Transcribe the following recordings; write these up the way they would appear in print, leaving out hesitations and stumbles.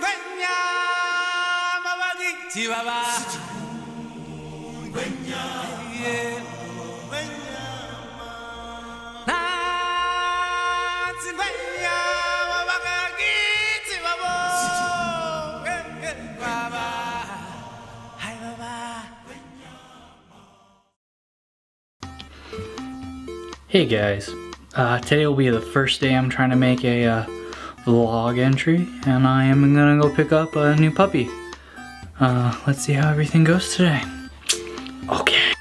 Hey guys, today will be the first day I'm trying to make a vlog entry, and I am gonna go pick up a new puppy. Let's see how everything goes today. Okay.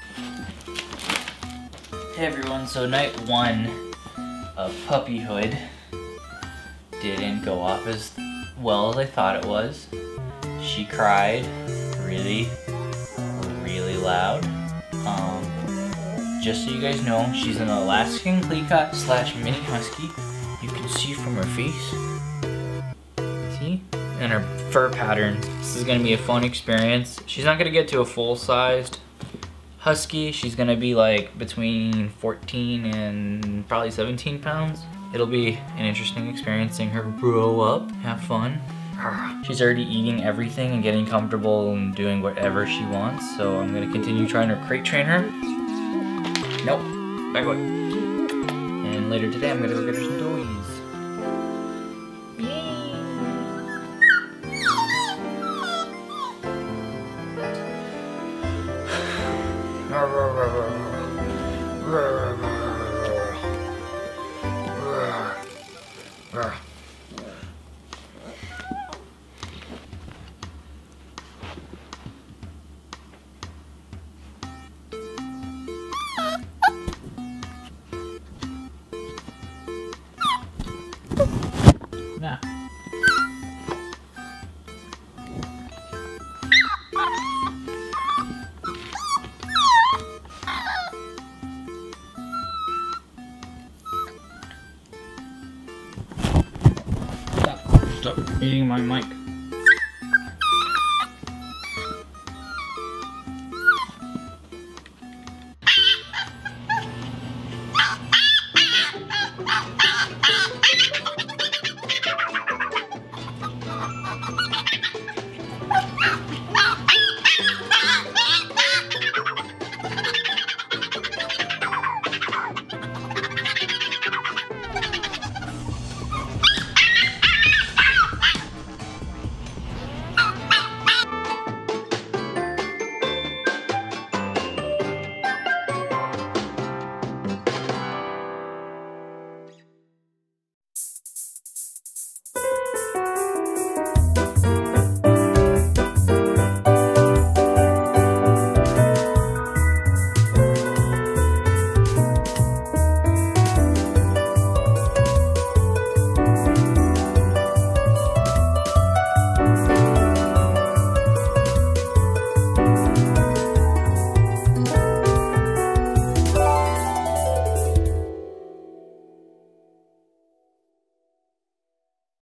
Hey everyone, so night one of puppyhood didn't go off as well as I thought it was. She cried really loud. Just so you guys know, she's an Alaskan Cleecut slash mini husky. You can see from her face. See? And her fur pattern. This is gonna be a fun experience. She's not gonna get to a full-sized husky. She's gonna be like between 14 and probably 17 pounds. It'll be an interesting experience seeing her grow up, have fun. She's already eating everything and getting comfortable and doing whatever she wants, so I'm gonna continue trying to crate train her. Nope, back away. And later today I'm gonna go get her some toys. Nah. Stop eating my mic.